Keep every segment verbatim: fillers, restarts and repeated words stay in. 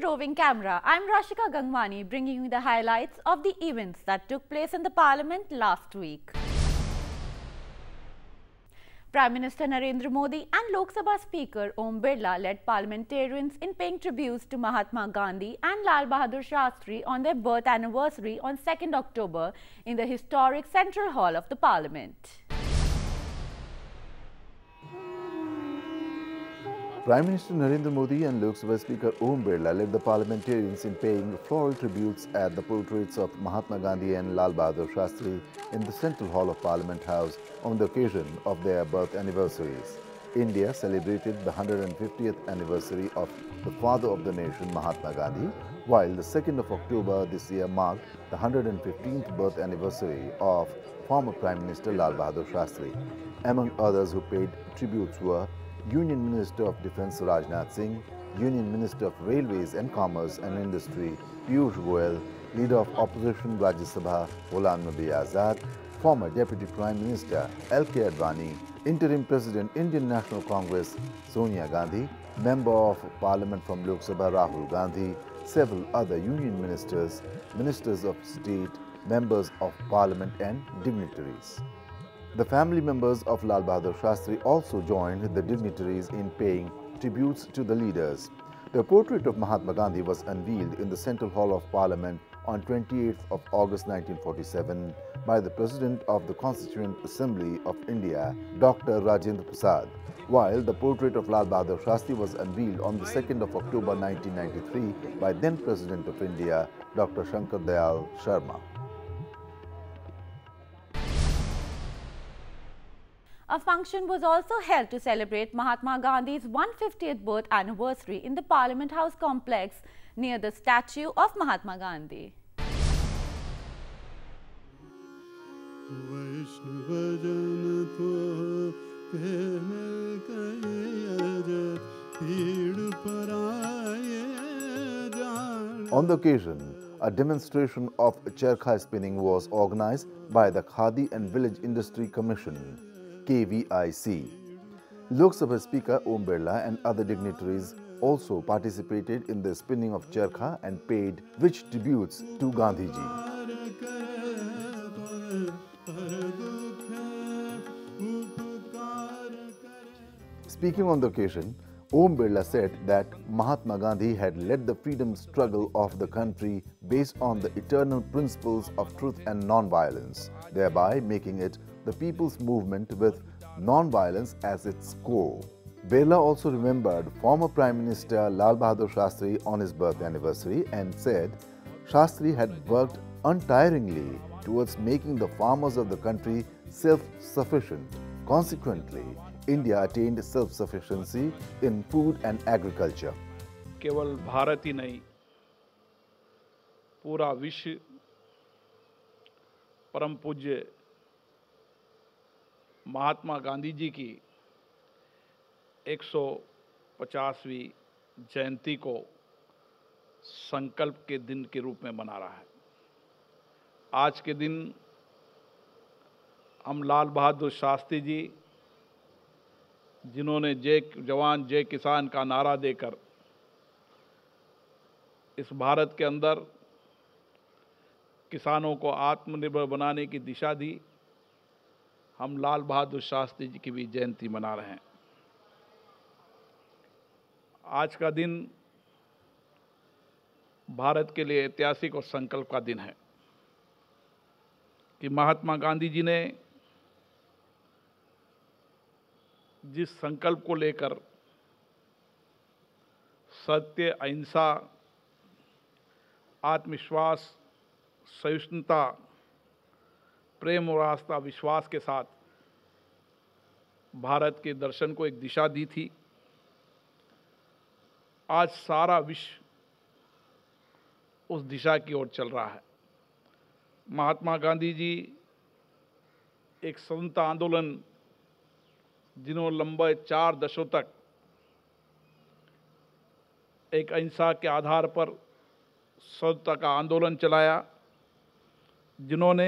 Roving camera. I'm Rashika Gangwani bringing you the highlights of the events that took place in the Parliament last week. Prime Minister Narendra Modi and Lok Sabha Speaker Om Birla led parliamentarians in paying tributes to Mahatma Gandhi and Lal Bahadur Shastri on their birth anniversary on second October in the historic Central Hall of the Parliament. Prime Minister Narendra Modi and Lok Sabha Speaker Om Birla led the parliamentarians in paying floral tributes at the portraits of Mahatma Gandhi and Lal Bahadur Shastri in the Central Hall of Parliament House on the occasion of their birth anniversaries. India celebrated the one hundred fiftieth anniversary of the father of the nation, Mahatma Gandhi, while the second of October this year marked the one hundred fifteenth birth anniversary of former Prime Minister Lal Bahadur Shastri. Among others who paid tributes were Union Minister of Defence Rajnath Singh, Union Minister of Railways and Commerce and Industry Piyush Goyal, Leader of Opposition Rajya Sabha Ghulam Nabi Azad, former Deputy Prime Minister L K Advani, Interim President Indian National Congress Sonia Gandhi, Member of Parliament from Lok Sabha Rahul Gandhi, several other Union Ministers, Ministers of State, Members of Parliament and dignitaries. The family members of Lal Bahadur Shastri also joined the dignitaries in paying tributes to the leaders. The portrait of Mahatma Gandhi was unveiled in the Central Hall of Parliament on twenty-eighth of August nineteen forty-seven by the President of the Constituent Assembly of India, Doctor Rajendra Prasad, while the portrait of Lal Bahadur Shastri was unveiled on the second of October nineteen ninety-three by then President of India, Doctor Shankar Dayal Sharma. A function was also held to celebrate Mahatma Gandhi's one hundred fiftieth birth anniversary in the Parliament House complex near the statue of Mahatma Gandhi. On the occasion, a demonstration of charkha spinning was organized by the Khadi and Village Industry Commission, K V I C. Lok Sabha Speaker Om Birla and other dignitaries also participated in the spinning of charkha and paid rich tributes to Gandhiji. Speaking on the occasion, Om Birla said that Mahatma Gandhi had led the freedom struggle of the country based on the eternal principles of truth and non-violence, thereby making it the people's movement with non-violence as its core. Birla also remembered former Prime Minister Lal Bahadur Shastri on his birth anniversary and said Shastri had worked untiringly towards making the farmers of the country self-sufficient. Consequently, India attained self-sufficiency in food and agriculture. केवल भारत ही नहीं, पूरा विश्व परम पूज्य महात्मा गांधी जी की एक सौ पचासवीं जयंती को संकल्प के दिन के रूप में मना रहा है। आज के दिन हम लाल बहादुर शास्त्री जी, जिन्होंने जय जवान जय किसान का नारा देकर इस भारत के अंदर किसानों को आत्मनिर्भर बनाने की दिशा दी, हम लाल बहादुर शास्त्री जी की भी जयंती मना रहे हैं। आज का दिन भारत के लिए ऐतिहासिक और संकल्प का दिन है कि महात्मा गांधी जी ने जिस संकल्प को लेकर सत्य, अहिंसा, आत्मविश्वास, सहिष्णुता, प्रेम और आस्था, विश्वास के साथ भारत के दर्शन को एक दिशा दी थी, आज सारा विश्व उस दिशा की ओर चल रहा है। महात्मा गांधी जी एक स्वतंत्रता आंदोलन, जिन्होंने लंबे चार दशकों तक एक अहिंसा के आधार पर स्वतंत्रता का आंदोलन चलाया, जिन्होंने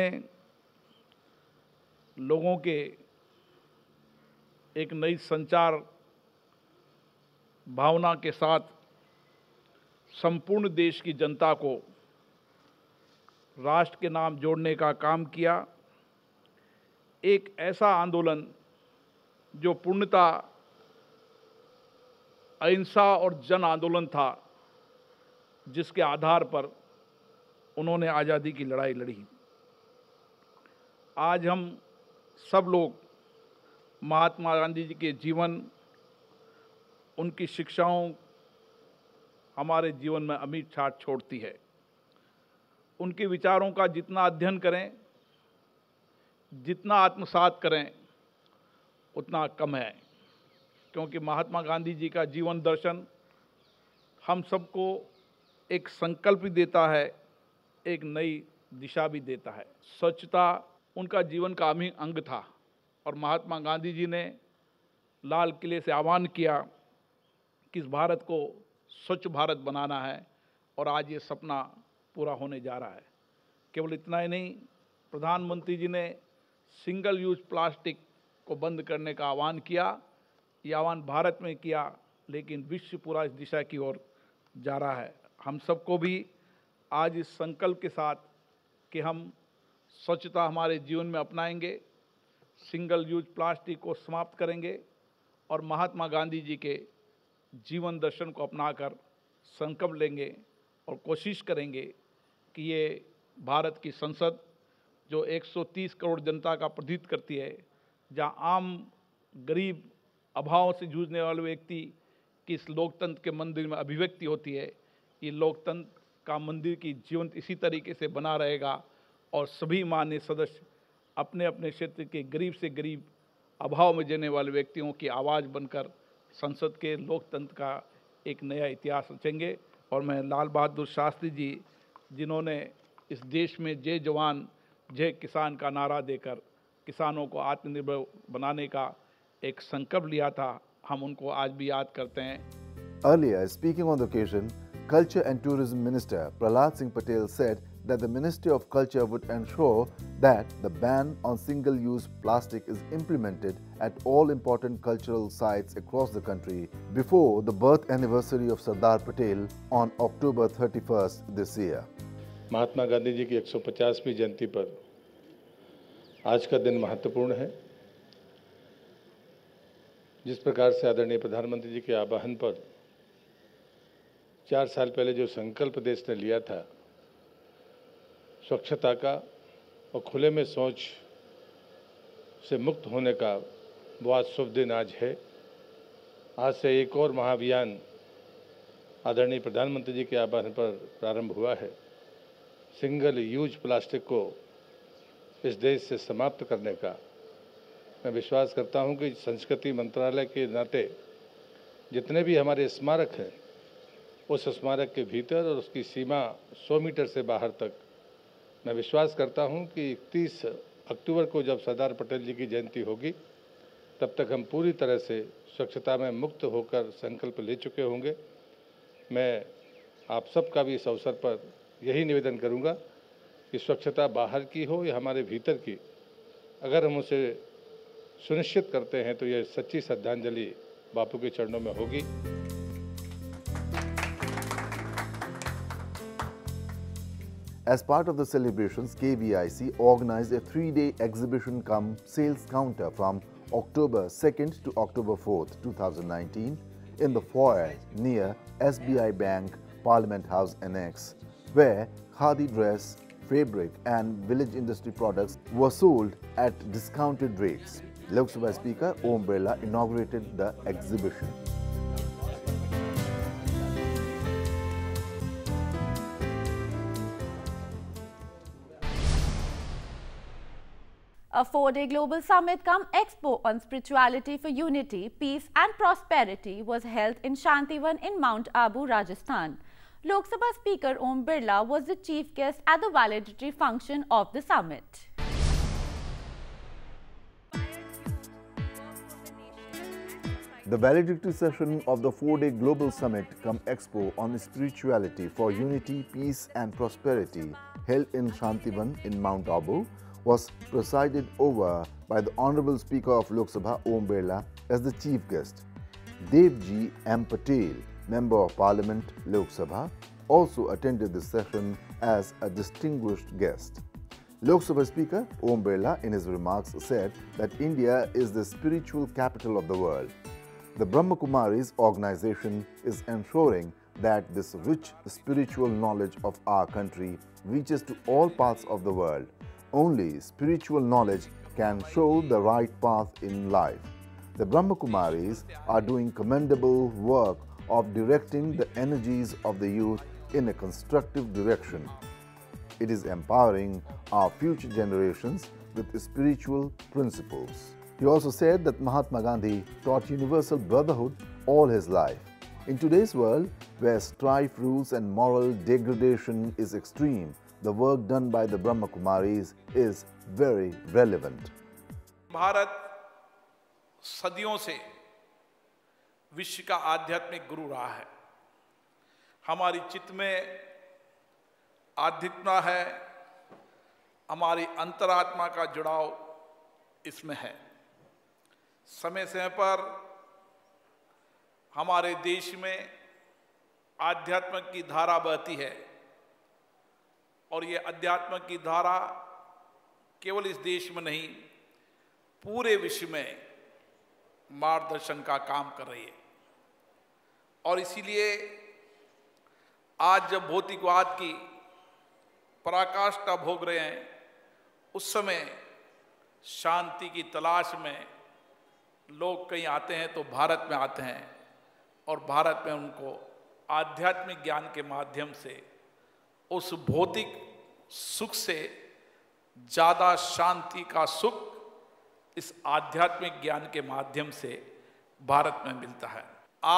लोगों के एक नई संचार भावना के साथ संपूर्ण देश की जनता को राष्ट्र के नाम जोड़ने का काम किया। एक ऐसा आंदोलन जो पूर्णतः अहिंसा और जन आंदोलन था, जिसके आधार पर उन्होंने आज़ादी की लड़ाई लड़ी। आज हम सब लोग महात्मा गांधी जी के जीवन, उनकी शिक्षाओं हमारे जीवन में अमिट छाप छोड़ती है। उनके विचारों का जितना अध्ययन करें, जितना आत्मसात करें, उतना कम है, क्योंकि महात्मा गांधी जी का जीवन दर्शन हम सबको एक संकल्प भी देता है, एक नई दिशा भी देता है। स्वच्छता उनका जीवन का अभिन्न अंग था और महात्मा गांधी जी ने लाल किले से आह्वान किया कि इस भारत को स्वच्छ भारत बनाना है, और आज ये सपना पूरा होने जा रहा है। केवल इतना ही नहीं, प्रधानमंत्री जी ने सिंगल यूज प्लास्टिक को बंद करने का आह्वान किया। ये आह्वान भारत में किया, लेकिन विश्व पूरा इस दिशा की ओर जा रहा है। हम सबको भी आज इस संकल्प के साथ कि हम स्वच्छता हमारे जीवन में अपनाएंगे, सिंगल यूज प्लास्टिक को समाप्त करेंगे और महात्मा गांधी जी के जीवन दर्शन को अपनाकर संकल्प लेंगे और कोशिश करेंगे कि ये भारत की संसद, जो एक सौ तीस करोड़ जनता का प्रतिनिधित्व करती है, जहां आम गरीब अभाव से जूझने वाले व्यक्ति की इस लोकतंत्र के मंदिर में अभिव्यक्ति होती है, ये लोकतंत्र का मंदिर की जीवंत इसी तरीके से बना रहेगा और सभी माननीय सदस्य अपने अपने क्षेत्र के गरीब से गरीब अभाव में जीने वाले व्यक्तियों की आवाज़ बनकर संसद के लोकतंत्र का एक नया इतिहास रचेंगे। और मैं लाल बहादुर शास्त्री जी, जिन्होंने इस देश में जय जवान जय किसान का नारा देकर किसानों को आत्मनिर्भर बनाने का एक संकल्प लिया था, हम उनको आज भी याद करते हैं। Earlier, speaking on the occasion, Culture and Tourism Minister Prahlad Singh Patel said that the Ministry of Culture would ensure that the ban on single-use plastic is implemented at all important cultural sites across the country before the birth anniversary of Sardar Patel on October thirty-first this year. Mahatma Gandhi ji की एक सौ पचासवीं जयंती पर आज का दिन महत्वपूर्ण है। जिस प्रकार से आदरणीय प्रधानमंत्री जी के आह्वान पर चार साल पहले जो संकल्प देश ने लिया था स्वच्छता का और खुले में शौच से मुक्त होने का, वो आज शुभ दिन आज है। आज से एक और महाअभियान आदरणीय प्रधानमंत्री जी के आह्वान पर प्रारंभ हुआ है। सिंगल यूज प्लास्टिक को इस देश से समाप्त करने का मैं विश्वास करता हूं कि संस्कृति मंत्रालय के नाते जितने भी हमारे स्मारक हैं, उस स्मारक के भीतर और उसकी सीमा सौ मीटर से बाहर तक, मैं विश्वास करता हूं कि इकतीस अक्टूबर को जब सरदार पटेल जी की जयंती होगी, तब तक हम पूरी तरह से स्वच्छता में मुक्त होकर संकल्प ले चुके होंगे। मैं आप सबका भी इस अवसर पर यही निवेदन करूंगा कि स्वच्छता बाहर की हो या हमारे भीतर की, अगर हम उसे सुनिश्चित करते हैं तो यह सच्ची श्रद्धांजलि बापू के चरणों में होगी। As part of the celebrations, K V I C organized a three-day exhibition cum sales counter from October second to October fourth, two thousand nineteen in the foyer near S B I Bank, Parliament House Annex, where khadi dress, fabric and village industry products were sold at discounted rates. Lok Sabha Speaker Om Birla inaugurated the exhibition. A four-day global summit cum expo on spirituality for unity, peace and prosperity was held in Shantivan in Mount Abu, Rajasthan. Lok Sabha Speaker Om Birla was the chief guest at the valedictory function of the summit. The valedictory session of the four-day Global Summit cum Expo on Spirituality for Unity, Peace and Prosperity held in Shantivan in Mount Abu was presided over by the Honorable Speaker of Lok Sabha Om Birla as the chief guest. Devji M. Patel, Member of Parliament, Lok Sabha, also attended this session as a distinguished guest. Lok Sabha Speaker Om Birla in his remarks said that India is the spiritual capital of the world. The Brahma Kumaris organization is ensuring that this rich spiritual knowledge of our country reaches to all parts of the world. Only spiritual knowledge can show the right path in life. The Brahma Kumaris are doing commendable work of directing the energies of the youth in a constructive direction. It is empowering our future generations with spiritual principles. He also said that Mahatma Gandhi taught universal brotherhood all his life. In today's world, where strife rules and moral degradation is extreme, the work done by the Brahma Kumaris is very relevant. Bharat सदियों से विश्व का आध्यात्मिक गुरु रहा है। हमारी चित्त में आध्यात्मिकता है, हमारी अंतरात्मा का जुड़ाव इसमें है। समय समय पर हमारे देश में आध्यात्म की धारा बहती है और ये अध्यात्म की धारा केवल इस देश में नहीं, पूरे विश्व में मार्गदर्शन का काम कर रही है। और इसीलिए आज जब भौतिकवाद की पराकाष्ठा भोग रहे हैं, उस समय शांति की तलाश में लोग कहीं आते हैं तो भारत में आते हैं और भारत में उनको आध्यात्मिक ज्ञान के माध्यम से उस भौतिक सुख से ज़्यादा शांति का सुख इस आध्यात्मिक ज्ञान के माध्यम से भारत में मिलता है।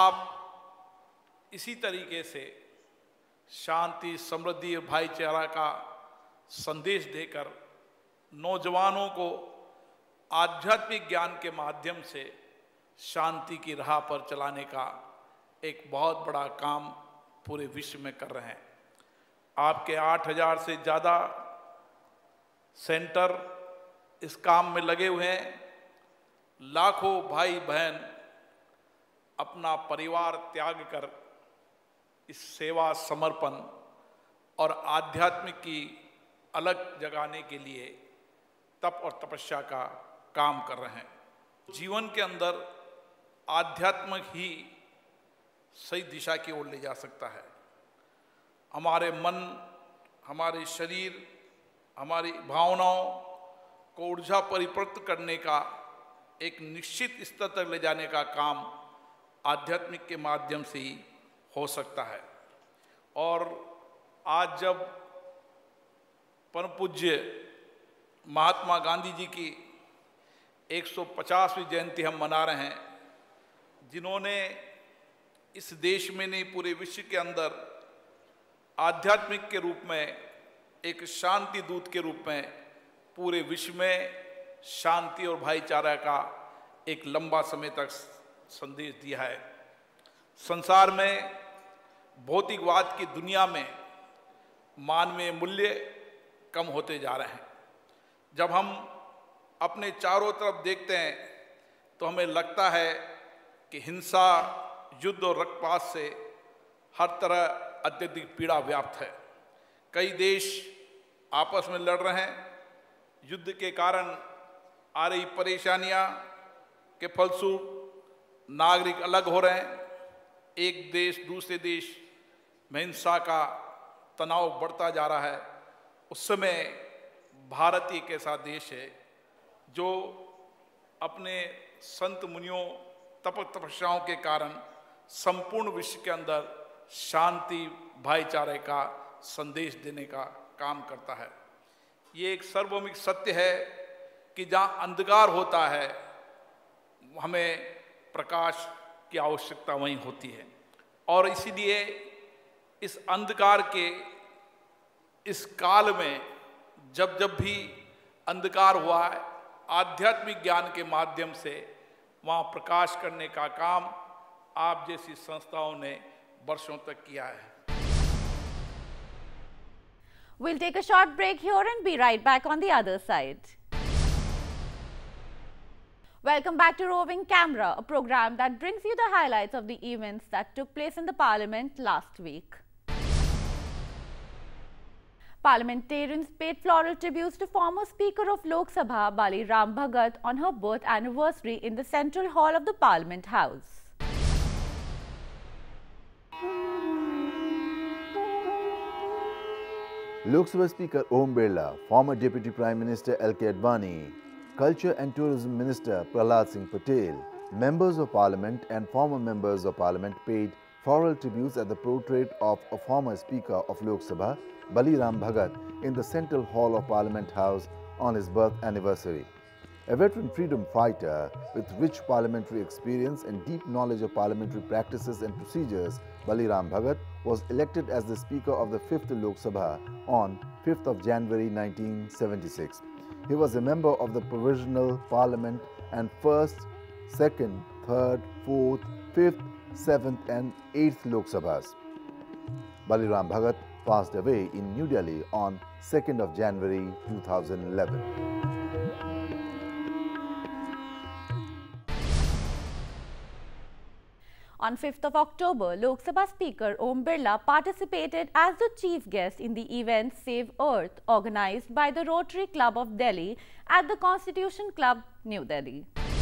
आप इसी तरीके से शांति, समृद्धि और भाईचारा का संदेश देकर नौजवानों को आध्यात्मिक ज्ञान के माध्यम से शांति की राह पर चलाने का एक बहुत बड़ा काम पूरे विश्व में कर रहे हैं। आपके आठ हजार से ज़्यादा सेंटर इस काम में लगे हुए हैं। लाखों भाई बहन अपना परिवार त्याग कर इस सेवा, समर्पण और आध्यात्मिक की अलग जगाने के लिए तप और तपस्या का काम कर रहे हैं। जीवन के अंदर आध्यात्म ही सही दिशा की ओर ले जा सकता है। हमारे मन, हमारे शरीर, हमारी भावनाओं को ऊर्जा परिवर्तित करने का एक निश्चित स्तर तक ले जाने का काम आध्यात्मिक के माध्यम से ही हो सकता है। और आज जब परम पूज्य महात्मा गांधी जी की एक सौ पचासवीं जयंती हम मना रहे हैं, जिन्होंने इस देश में नहीं पूरे विश्व के अंदर आध्यात्मिक के रूप में एक शांति दूत के रूप में पूरे विश्व में शांति और भाईचारा का एक लंबा समय तक संदेश दिया है। संसार में भौतिकवाद की दुनिया में मानवीय मूल्य कम होते जा रहे हैं। जब हम अपने चारों तरफ देखते हैं तो हमें लगता है कि हिंसा, युद्ध और रक्तपात से हर तरह अत्यधिक पीड़ा व्याप्त है। कई देश आपस में लड़ रहे हैं। युद्ध के कारण आ रही परेशानियां के फलस्वरूप नागरिक अलग हो रहे हैं। एक देश दूसरे देश में हिंसा का तनाव बढ़ता जा रहा है। उस समय भारत एक ऐसा देश है जो अपने संत मुनियों, तप तपस्याओं के कारण संपूर्ण विश्व के अंदर शांति, भाईचारे का संदेश देने का काम करता है। ये एक सार्वभौमिक सत्य है कि जहाँ अंधकार होता है हमें प्रकाश की आवश्यकता वहीं होती है। और इसीलिए इस अंधकार के इस काल में जब जब भी अंधकार हुआ है, आध्यात्मिक ज्ञान के माध्यम से वहाँ प्रकाश करने का काम आप जैसी संस्थाओं ने वर्षों तक किया है। We'll take a short break here and be right back on the other side. Welcome back to Roving Camera, a program that brings you the highlights of the events that took place in the Parliament last week. Parliamentarians paid floral tributes to former Speaker of Lok Sabha, Bali Ram Bhagat, on her birth anniversary in the Central Hall of the Parliament House. Lok Sabha Speaker Om Birla, former Deputy Prime Minister L K Advani, Culture and Tourism Minister Prahlad Singh Patel, members of Parliament and former members of Parliament paid floral tributes at the portrait of a former Speaker of Lok Sabha, Bali Ram Bhagat, in the Central Hall of Parliament House on his birth anniversary. A veteran freedom fighter with rich parliamentary experience and deep knowledge of parliamentary practices and procedures, Bali Ram Bhagat was elected as the Speaker of the fifth Lok Sabha on fifth of January nineteen seventy-six. He was a member of the Provisional Parliament and first, second, third, fourth, fifth, seventh and eighth Lok Sabhas. Bali Ram Bhagat passed away in New Delhi on second of January two thousand eleven. On fifth of October, Lok Sabha Speaker Om Birla participated as the chief guest in the event Save Earth, organized by the Rotary Club of Delhi at the Constitution Club, New Delhi.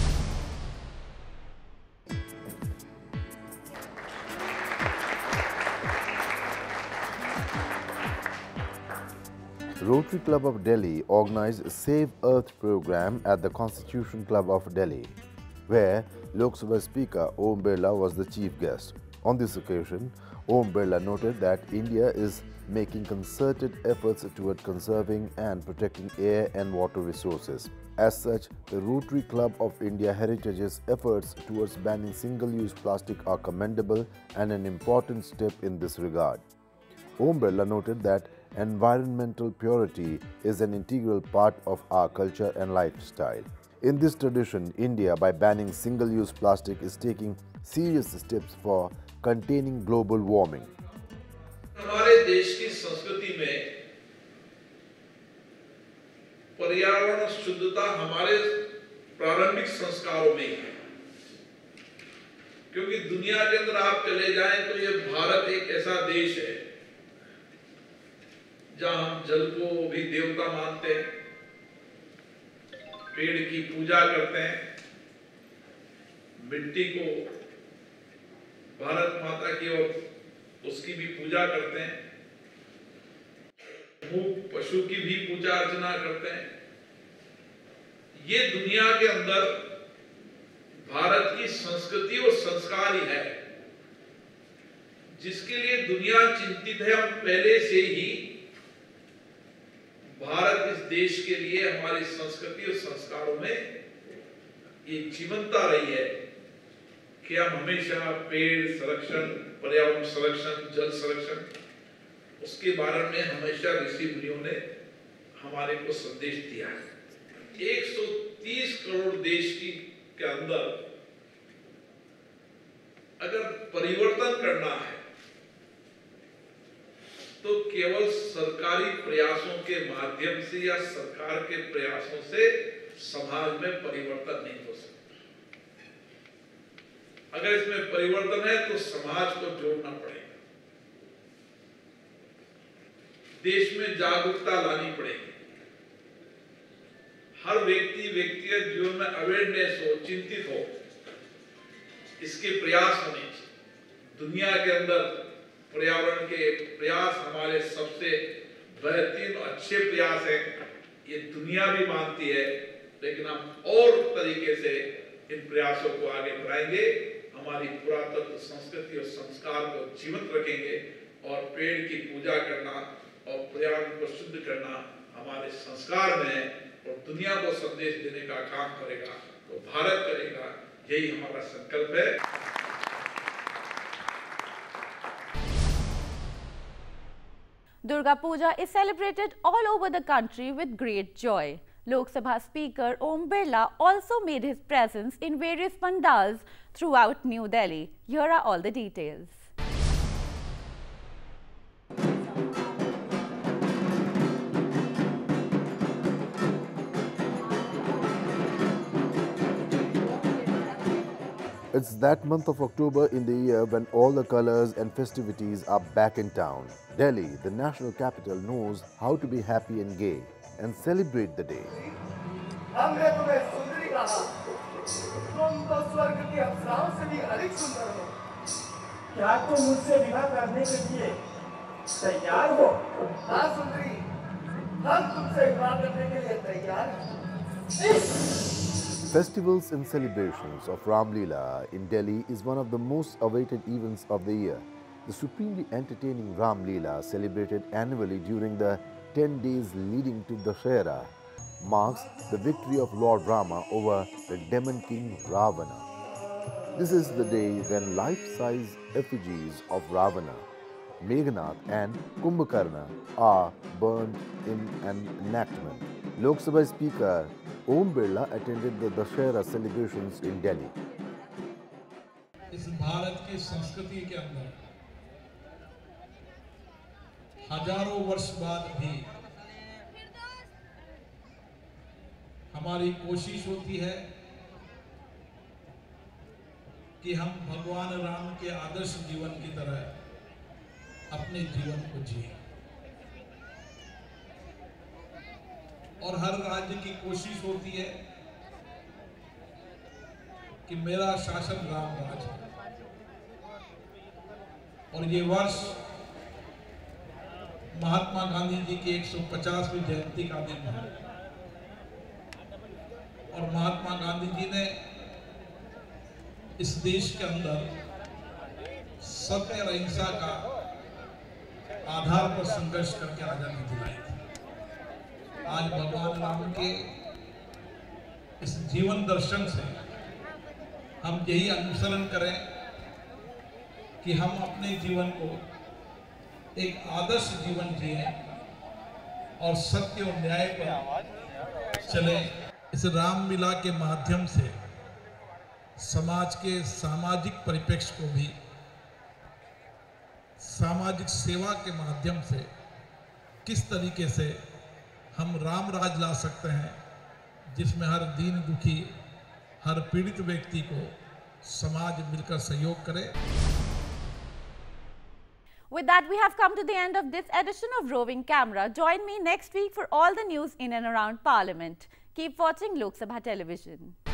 Rotary Club of Delhi organized a Save Earth program at the Constitution Club of Delhi, where Lok Sabha Speaker Om Birla was the chief guest. On this occasion, Om Birla noted that India is making concerted efforts toward conserving and protecting air and water resources. As such, the Rotary Club of India Heritage's efforts towards banning single-use plastic are commendable and an important step in this regard. Om Birla noted that environmental purity is an integral part of our culture and lifestyle. In this tradition, India, by banning single-use plastic, is taking serious steps for containing global warming. हमारे देश की संस्कृति में पर्यावरण शुद्धता हमारे प्रारंभिक संस्कारों में है, क्योंकि दुनिया के अंदर आप चले जाएं तो ये भारत एक ऐसा देश है जहां हम जल को भी देवता मानते हैं, पेड़ की पूजा करते हैं, मिट्टी को भारत माता की और उसकी भी पूजा करते हैं, मूक पशु की भी पूजा अर्चना करते हैं। ये दुनिया के अंदर भारत की संस्कृति और संस्कार ही है, जिसके लिए दुनिया चिंतित है। हम पहले से ही भारत इस देश के लिए हमारी संस्कृति और संस्कारों में ये जीवंता रही है कि हम हमेशा पेड़ संरक्षण, पर्यावरण संरक्षण, जल संरक्षण, उसके बारे में हमेशा ऋषि मुनियों ने हमारे को संदेश दिया है। एक सौ तीस करोड़ देश की के अंदर अगर परिवर्तन करना है तो केवल सरकारी प्रयासों के माध्यम से या सरकार के प्रयासों से समाज में परिवर्तन नहीं हो सकता। अगर इसमें परिवर्तन है तो समाज को जोड़ना पड़ेगा, देश में जागरूकता लानी पड़ेगी, हर व्यक्ति व्यक्तिगत जीवन में अवेयरनेस हो, चिंतित हो, इसके प्रयास होने चाहिए। दुनिया के अंदर पर्यावरण के प्रयास हमारे सबसे बेहतरीन और अच्छे प्रयास हैं, ये दुनिया भी मानती है, लेकिन हम और तरीके से इन प्रयासों को आगे बढ़ाएंगे, हमारी पुरातत्व संस्कृति और संस्कार को जीवंत रखेंगे और पेड़ की पूजा करना और पर्यावरण को शुद्ध करना हमारे संस्कार में है और दुनिया को संदेश देने का काम करेगा तो भारत करेगा, यही हमारा संकल्प है। Durga Puja is celebrated all over the country with great joy. Lok Sabha Speaker Om Birla also made his presence in various pandals throughout New Delhi. Here are all the details. It's that month of October in the year when all the colors and festivities are back in town. Delhi, the national capital, knows how to be happy and gay and celebrate the day. हमने तुम्हें सुंदरी कहा, तुम तो स्वर्ग की अप्सराओं से भी अधिक सुंदर हो। क्या तुम मुझसे विवाह करने के लिए तैयार हो? हाँ सुंदरी, हम तुमसे विवाह करने के लिए तैयार हैं। Festivals and celebrations of Ram Leela in Delhi is one of the most awaited events of the year. The supremely entertaining Ram Leela, celebrated annually during the ten days leading to Dussehra, marks the victory of Lord Rama over the demon king Ravana. This is the day when life-size effigies of Ravana, Meghnath and Kumbhakarna are burned in an enactment. Lok Sabha Speaker Om Birla attended the Dussehra celebrations in Delhi. इस भारत की संस्कृति के अंदर हजारों वर्ष बाद भी हमारी कोशिश होती है कि हम भगवान राम के आदर्श जीवन की तरह अपने जीवन को जिए और हर राज्य की कोशिश होती है कि मेरा शासन राम राज है। और ये वर्ष महात्मा गांधी जी की एक सौ पचासवीं जयंती का दिन है और महात्मा गांधी जी ने इस देश के अंदर सत्य और अहिंसा का आधार पर संघर्ष करके आजादी दिलाई थी। आज भगवान राम के इस जीवन दर्शन से हम यही अनुसरण करें कि हम अपने जीवन को एक आदर्श जीवन जिए और सत्य और न्याय पर चले। इस रामलीला के माध्यम से समाज के सामाजिक परिप्रेक्ष्य को भी सामाजिक सेवा के माध्यम से किस तरीके से हम राम राज ला सकते हैं, जिसमें हर दीन दुखी, हर पीड़ित व्यक्ति को समाज मिलकर सहयोग करे। With that, we have come to the end of this edition of Roving Camera. Join me next week for all the news in and around Parliament. Keep watching Lok Sabha Television.